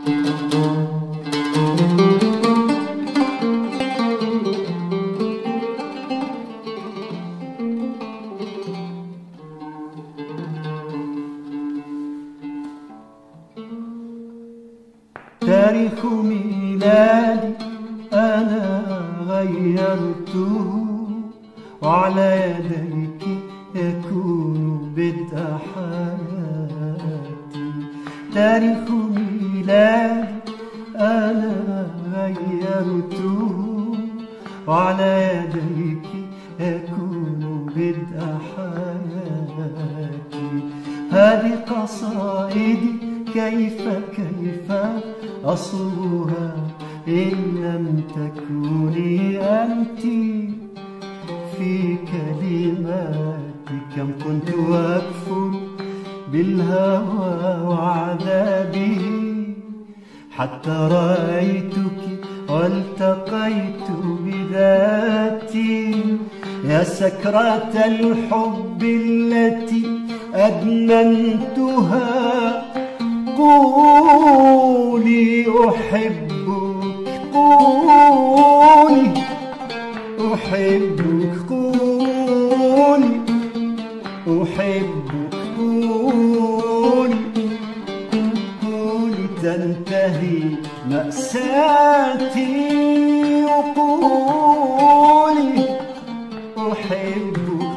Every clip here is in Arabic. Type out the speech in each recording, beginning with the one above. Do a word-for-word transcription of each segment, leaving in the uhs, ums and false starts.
تاريخ ميلادي أنا غيرته، وعلى يديك يكون بدء حياتي. تاريخ ميلادي أنا غيرته، وعلى يديك يكون بدء حياتي. هذه قصائدي كيف كيف أصلها إن لم تكوني أنت في كلماتي. كم كنت أكفر بالهوى وعذابه حتى رأيتك والتقيت بذاتي. يا سكرة الحب التي أدمنتها، قولي أحبك، قولي أحبك، قولي أحبك، قولي قولي تنتهي مأساتي، وقولي أحبك،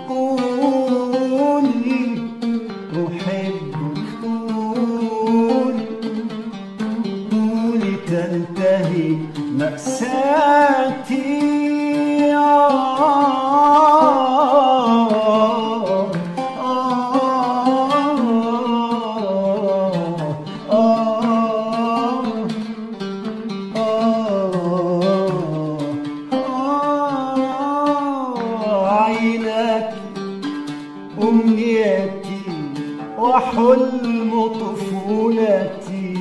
قولي أحبك، قولي قولي تنتهي مأساتي. عيناك أمنيتي وحلم طفولتي،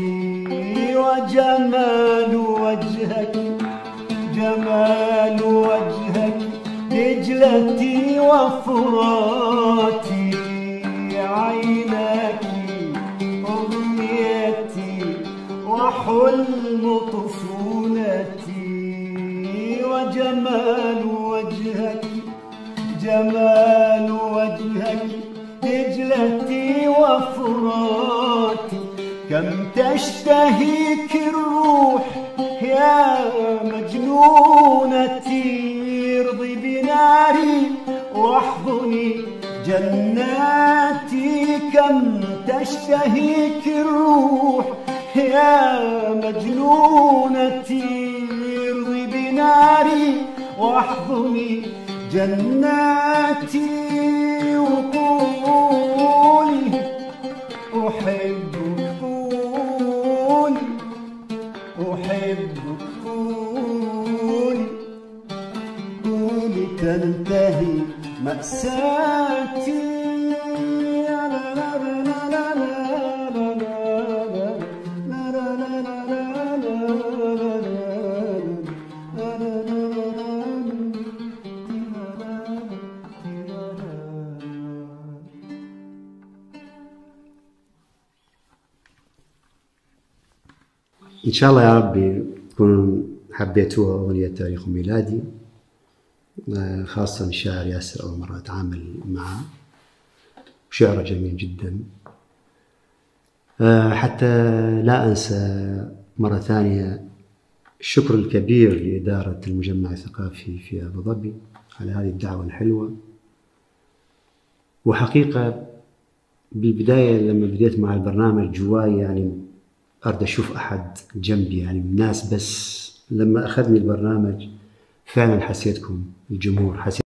وجمال وجهك جمال وجهك دجلتي وفراتي. عيناك أمنيتي وحلم طفولتي، وجمال وجهك جمال وجهك دجلتي وفراتي. كم تشتهيك الروح يا مجنونتي، ارضي بناري واحضني جناتي. كم تشتهيك الروح يا مجنونتي، ارضي بناري واحضني جناتي. وقولي أحبك، قولي أحبك، قولي قولي تنتهي مأساتي. إن شاء الله يا ربي تكونوا حبيتوها أغنية تاريخ ميلادي، خاصة الشاعر ياسر أول مرة أتعامل معه، شعره جميل جدا. حتى لا أنسى مرة ثانية الشكر الكبير لإدارة المجمع الثقافي في أبو ظبي على هذه الدعوة الحلوة. وحقيقة بالبداية لما بديت مع البرنامج جواي يعني أريد أشوف أحد جنبي، يعني الناس، بس لما أخذني البرنامج فعلا حسيتكم الجمهور، حسيت